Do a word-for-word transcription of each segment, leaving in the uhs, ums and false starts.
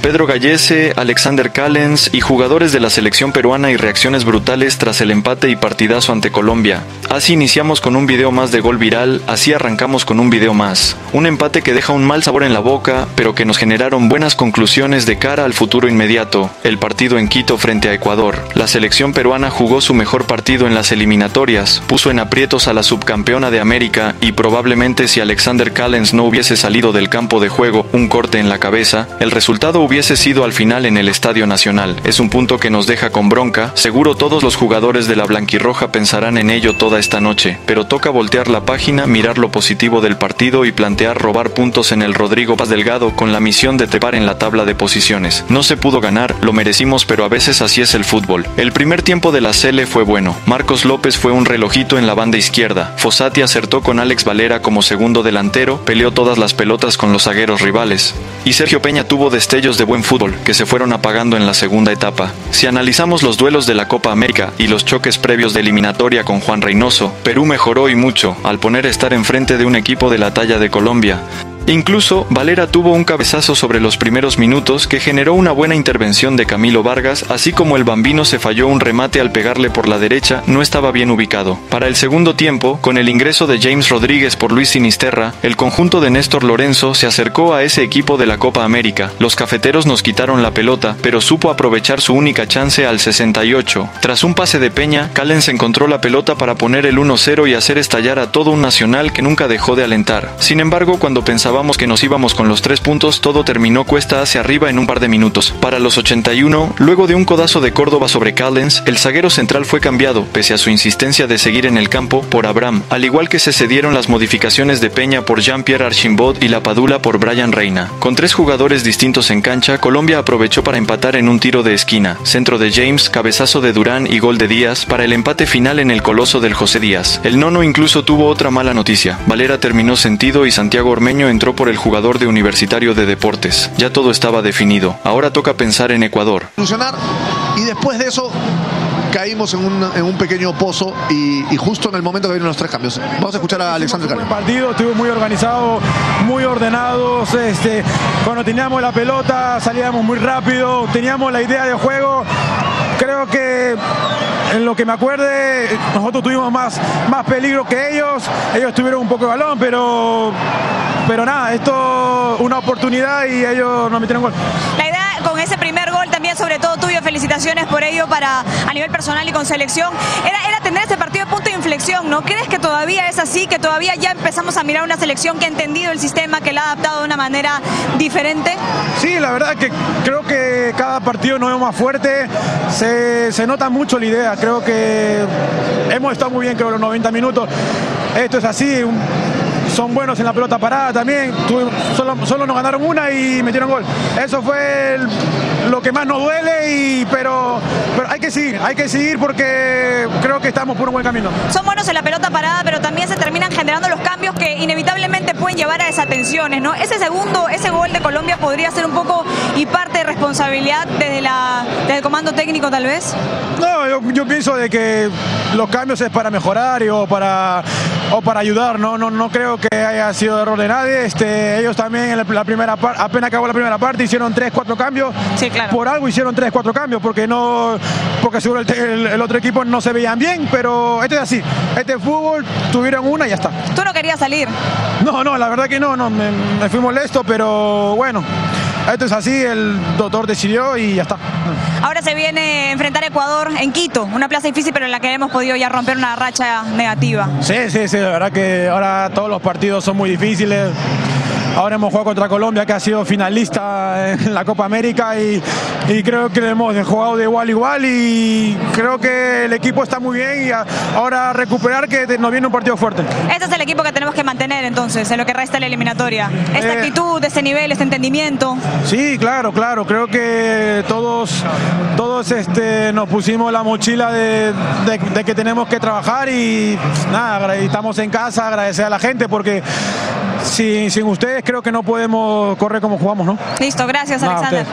Pedro Gallese, Alexander Callens y jugadores de la selección peruana y reacciones brutales tras el empate y partidazo ante Colombia. Así iniciamos con un video más de gol viral, así arrancamos con un video más. Un empate que deja un mal sabor en la boca, pero que nos generaron buenas conclusiones de cara al futuro inmediato. El partido en Quito frente a Ecuador. La selección peruana jugó su mejor partido en las eliminatorias, puso en aprietos a la subcampeona de América y probablemente si Alexander Callens no hubiese salido del campo de juego un corte en la cabeza, el resultado hubiese sido al final en el Estadio Nacional. Es un punto que nos deja con bronca, seguro todos los jugadores de la blanquirroja pensarán en ello toda esta noche, pero toca voltear la página, mirar lo positivo del partido y plantear robar puntos en el Rodrigo Paz Delgado con la misión de trepar en la tabla de posiciones. No se pudo ganar, lo merecimos, pero a veces así es el fútbol. El primer tiempo de la Sele fue bueno. Marcos López fue un relojito en la banda izquierda. Fossati acertó con Alex Valera como segundo delantero, peleó todas las pelotas con los zagueros rivales. Y Sergio Peña tuvo destellos de buen fútbol, que se fueron apagando en la segunda etapa. Si analizamos los duelos de la Copa América y los choques previos de eliminatoria con Juan Reynoso, Perú mejoró y mucho, al poner a estar enfrente de un equipo de la talla de Colombia. Incluso, Valera tuvo un cabezazo sobre los primeros minutos que generó una buena intervención de Camilo Vargas, así como el Bambino se falló un remate al pegarle por la derecha, no estaba bien ubicado. Para el segundo tiempo, con el ingreso de James Rodríguez por Luis Sinisterra, el conjunto de Néstor Lorenzo se acercó a ese equipo de la Copa América. Los cafeteros nos quitaron la pelota, pero supo aprovechar su única chance al sesenta y ocho. Tras un pase de Peña, Callens encontró la pelota para poner el uno cero y hacer estallar a todo un Nacional que nunca dejó de alentar. Sin embargo, cuando pensaba que nos íbamos con los tres puntos, todo terminó cuesta hacia arriba en un par de minutos. Para los ochenta y uno, luego de un codazo de Córdoba sobre Callens, el zaguero central fue cambiado, pese a su insistencia de seguir en el campo, por Abraham, al igual que se cedieron las modificaciones de Peña por Jean-Pierre Archimbot y la Padula por Brian Reina. Con tres jugadores distintos en cancha, Colombia aprovechó para empatar en un tiro de esquina, centro de James, cabezazo de Durán y gol de Díaz, para el empate final en el coloso del José Díaz. El nono incluso tuvo otra mala noticia. Valera terminó sentido y Santiago Ormeño entró por el jugador de Universitario de Deportes. Ya todo estaba definido. Ahora toca pensar en Ecuador. Y después de eso caímos en un, en un pequeño pozo y, y justo en el momento que vienen los tres cambios. Vamos a escuchar a Alexander Callens. Un buen partido, estuvo muy organizado, muy ordenados. Este, cuando teníamos la pelota salíamos muy rápido, teníamos la idea de juego. Creo que en lo que me acuerde, nosotros tuvimos más, más peligro que ellos. Ellos tuvieron un poco de balón, pero, pero nada, esto una oportunidad y ellos nos metieron gol. La idea con ese primer gol también, sobre todo tuyo, felicitaciones por ello para a nivel personal y con selección, era, era tener este partido de punto de inflexión, ¿no? ¿Crees que todavía es así, que todavía ya empezamos a mirar una selección que ha entendido el sistema, que la ha adaptado de una manera diferente? Sí, la verdad que creo que cada partido nos vemos más fuerte, se, se nota mucho la idea, creo que hemos estado muy bien, creo, los noventa minutos, esto es así, un, son buenos en la pelota parada también, solo, solo nos ganaron una y metieron gol. Eso fue el, lo que más nos duele, y, pero, pero hay que seguir, hay que seguir porque creo que estamos por un buen camino. Son buenos en la pelota parada, pero también se terminan generando los cambios que inevitablemente pueden llevar a desatenciones, ¿no? Ese segundo, ese gol de Colombia podría ser un poco y parte de responsabilidad desde, la, desde el comando técnico, tal vez. No, yo, yo pienso de que los cambios es para mejorar y, o para o para ayudar, no, no, no creo que haya sido error de nadie. Este, ellos también en la, la primera parte, apenas acabó la primera parte, hicieron tres, cuatro cambios. Sí, claro. Por algo hicieron tres, cuatro cambios, porque no, porque seguro el, el, el otro equipo no se veían bien, pero este es así, este fútbol, tuvieron una y ya está. ¿Tú no querías salir? No, no, la verdad que no, no me, me fui molesto, pero bueno, esto es así, el doctor decidió y ya está. Ahora se viene a enfrentar a Ecuador en Quito, una plaza difícil, pero en la que hemos podido ya romper una racha negativa. Sí, sí, sí, la verdad que ahora todos los partidos son muy difíciles. Ahora hemos jugado contra Colombia, que ha sido finalista en la Copa América, y, y creo que hemos jugado de igual a igual, y creo que el equipo está muy bien, y a, ahora recuperar que nos viene un partido fuerte. Este es el equipo que tenemos que mantener entonces, en lo que resta de la eliminatoria. Esta eh, actitud, este nivel, este entendimiento. Sí, claro, claro. Creo que todos, todos este, nos pusimos la mochila de, de, de que tenemos que trabajar, y pues, nada, estamos en casa, agradecer a la gente, porque sin, sin ustedes creo que no podemos correr como jugamos, ¿no? Listo, gracias, no, Alexander.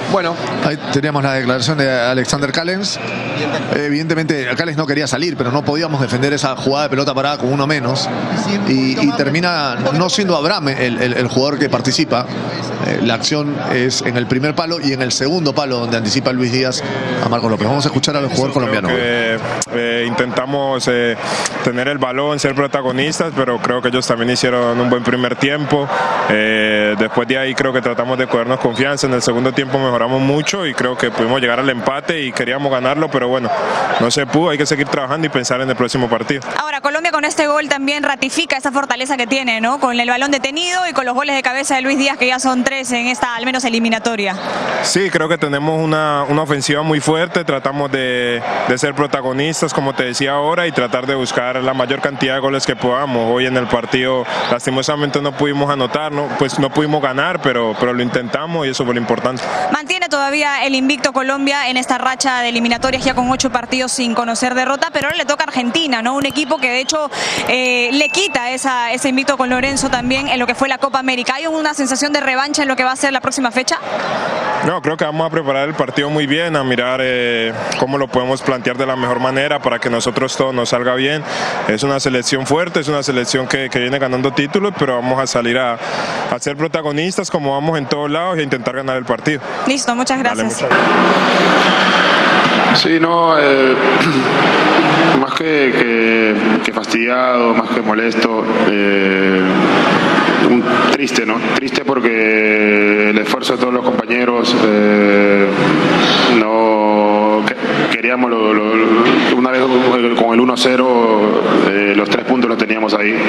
Bueno, ahí teníamos la declaración de Alexander Callens. Evidentemente, Callens no quería salir, pero no podíamos defender esa jugada de pelota parada con uno menos. Y, y termina no siendo Abraham el, el, el jugador que participa. Eh, la acción es en el primer palo y en el segundo palo donde anticipa Luis Díaz a Marcos López. Vamos a escuchar al jugador colombiano. Que, eh, intentamos eh, tener el balón, ser protagonistas, pero creo que ellos también hicieron un buen primer tiempo. Eh, después de ahí creo que tratamos de cogernos confianza. En el segundo tiempo mejoramos mucho y creo que pudimos llegar al empate y queríamos ganarlo, pero bueno, no se pudo. Hay que seguir trabajando y pensar en el próximo partido. Ahora, Colombia con este gol también ratifica esa fortaleza que tiene, ¿no? Con el balón detenido y con los goles de cabeza de Luis Díaz, que ya son tres en esta, al menos, eliminatoria. Sí, creo que tenemos una, una ofensiva muy fuerte. Tratamos de, de ser protagonistas, como te decía ahora, y tratar de buscar la mayor cantidad de goles que podamos. Hoy en el partido, lastimosamente, no pudimos anotar, no, pues no pudimos ganar, pero, pero lo intentamos y eso fue lo importante. Mantiene todavía el invicto Colombia en esta racha de eliminatorias, ya con ocho partidos sin conocer derrota, pero ahora le toca a Argentina, ¿no? Un equipo que de hecho eh, le quita esa, ese invicto con Lorenzo también en lo que fue la Copa América. ¿Hay una sensación de revancha en lo que va a ser la próxima fecha? No, creo que vamos a preparar el partido muy bien, a mirar eh, cómo lo podemos plantear de la mejor manera para que nosotros todo nos salga bien. Es una selección fuerte, es una selección que, que viene ganando títulos, pero vamos a salir a, a ser protagonistas como vamos en todos lados e intentar ganar el partido. Listo, muchas gracias. Vale, muchas... Sí, no, eh, más que, que, que fastidiado, más que molesto, eh, un, triste, ¿no? Triste porque el esfuerzo de todos los compañeros, eh, no queríamos, lo, lo, una vez con el uno a cero, eh, los tres puntos los teníamos ahí.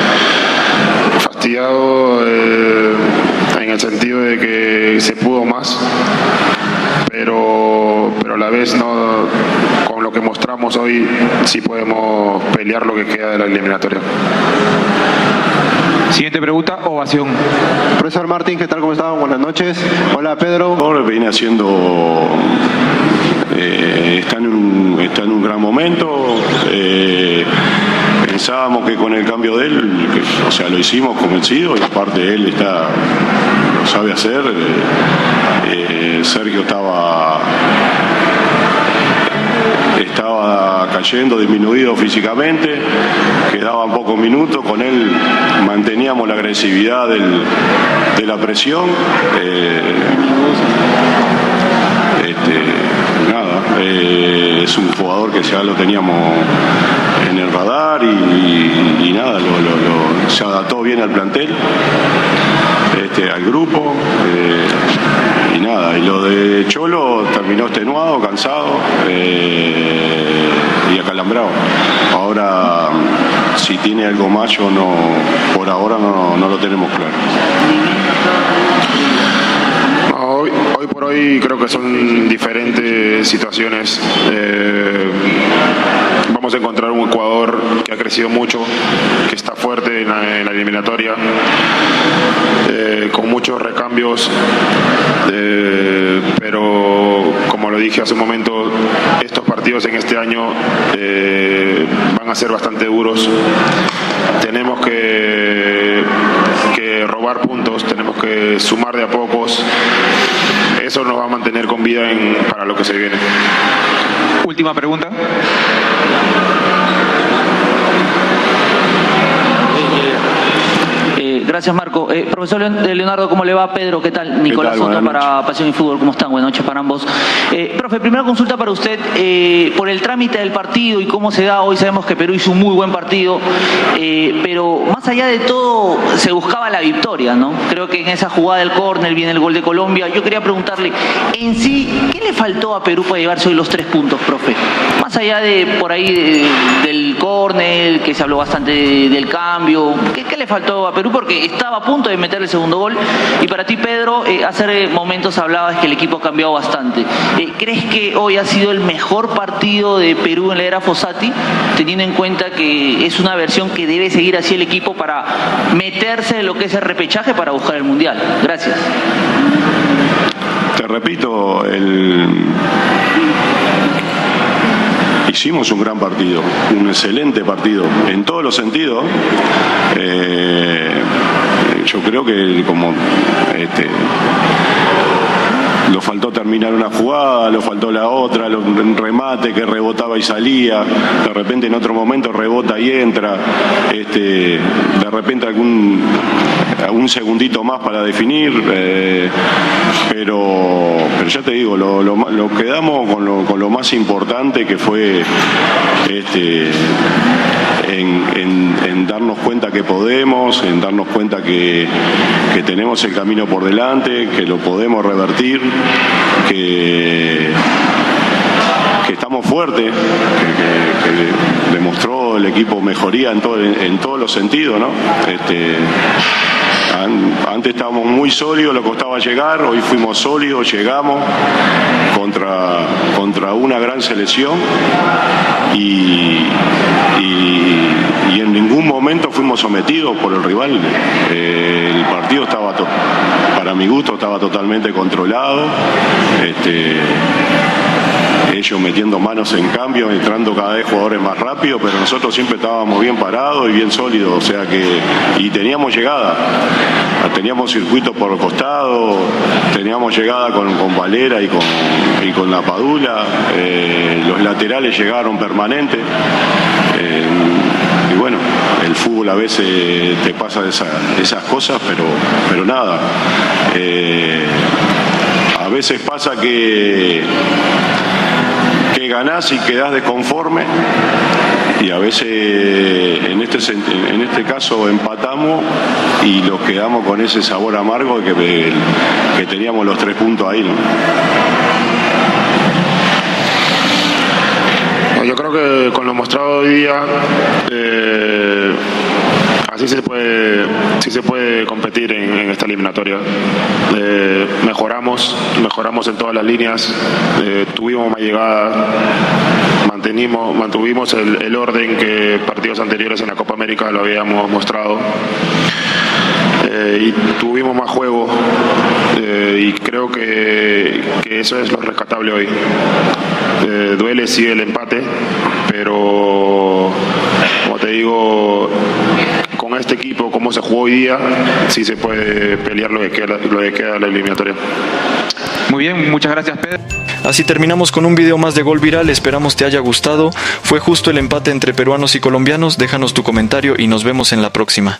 Fastidiado eh, en el sentido de que se pudo más, pero, pero a la vez no, con lo que mostramos hoy sí podemos pelear lo que queda de la eliminatoria. Siguiente pregunta, ovación. Profesor Martín, ¿qué tal? ¿Cómo están? Buenas noches. Hola, Pedro. Viene haciendo... Eh, está, en un, está en un gran momento. Eh, pensábamos que con el cambio de él, que, o sea, lo hicimos convencido y aparte él está, lo sabe hacer. Eh, eh, Sergio estaba... estaba cayendo, disminuido físicamente, quedaban pocos minutos, con él manteníamos la agresividad del, de la presión. Eh, este, nada, eh, es un jugador que ya lo teníamos en el radar y, y, y nada, lo, lo, lo, se adaptó bien al plantel, este, al grupo. Eh, Y nada, y lo de Cholo terminó extenuado, cansado eh, y acalambrado. Ahora, si tiene algo más, yo no, por ahora no, no lo tenemos claro. No, hoy, hoy por hoy creo que son diferentes situaciones. Eh, vamos a encontrar un Ecuador que ha crecido mucho, que está fuerte en la, en la eliminatoria, eh, con muchos recambios, eh, pero como lo dije hace un momento, estos partidos en este año eh, van a ser bastante duros. Tenemos que, que robar puntos, tenemos que sumar de a pocos. Eso nos va a mantener con vida en, para lo que se viene. Última pregunta. Gracias, Marco. Eh, profesor Leonardo, ¿cómo le va? Pedro, ¿qué tal? Nicolás ¿Qué tal? Soto para Pasión y Fútbol, ¿cómo están? Buenas noches para ambos. Eh, profe, primera consulta para usted, eh, por el trámite del partido y cómo se da. Hoy sabemos que Perú hizo un muy buen partido, eh, pero más allá de todo se buscaba la victoria, ¿no? Creo que en esa jugada del córner viene el gol de Colombia. Yo quería preguntarle, en sí, ¿qué le faltó a Perú para llevarse hoy los tres puntos, profe? Más allá de por ahí de, del córner, que se habló bastante de, del cambio, ¿qué, ¿qué le faltó a Perú? Porque estaba a punto de meter el segundo gol. Y para ti, Pedro, eh, hace momentos hablabas que el equipo ha cambiado bastante. Eh, ¿Crees que hoy ha sido el mejor partido de Perú en la era Fossati, teniendo en cuenta que es una versión que debe seguir así el equipo para meterse en lo que es el repechaje para buscar el Mundial? Gracias. Te repito, el... hicimos un gran partido, un excelente partido, en todos los sentidos. Eh, yo creo que como este, lo faltó terminar una jugada, lo faltó la otra, lo, un remate que rebotaba y salía, de repente en otro momento rebota y entra, este, de repente algún, algún segundito más para definir, eh, pero, pero ya te digo, lo, lo, lo quedamos con lo, con lo más importante que fue este, en, en, en darnos cuenta que podemos, en darnos cuenta que, que tenemos el camino por delante, que lo podemos revertir, que, que estamos fuertes, que, que, que demostró el equipo mejoría en, todo, en, en todos los sentidos, ¿no? Este, antes estábamos muy sólidos, le costaba llegar, hoy fuimos sólidos, llegamos contra, contra una gran selección y, y, y en ningún momento fuimos sometidos por el rival. Eh, el partido estaba, to, para mi gusto, estaba totalmente controlado. Este, ellos metiendo manos en cambio, entrando cada vez jugadores más rápidos, pero nosotros siempre estábamos bien parados y bien sólidos, o sea que, y teníamos llegada, teníamos circuito por el costado, teníamos llegada con, con Valera y con, y con la Padula, eh, los laterales llegaron permanentes, eh, y bueno, el fútbol a veces te pasa esa, esas cosas, pero, pero nada, eh, a veces pasa que que ganás y quedás desconforme y a veces en este, en este caso empatamos y nos quedamos con ese sabor amargo que, que teníamos los tres puntos ahí, ¿no? Yo creo que con lo mostrado hoy día eh, así se puede, sí se puede competir en, en esta eliminatoria. Eh, mejoramos, mejoramos en todas las líneas, eh, tuvimos más llegada, mantenimos, mantuvimos el, el orden que partidos anteriores en la Copa América lo habíamos mostrado. Eh, y tuvimos más juego eh, y creo que, que eso es lo rescatable hoy. Eh, duele sí el empate, pero como te digo, con este equipo como se jugó hoy día, sí se puede pelear lo que queda, lo que queda de la eliminatoria. Muy bien, muchas gracias, Pedro. Así terminamos con un video más de Gol Viral, esperamos te haya gustado. Fue justo el empate entre peruanos y colombianos, déjanos tu comentario y nos vemos en la próxima.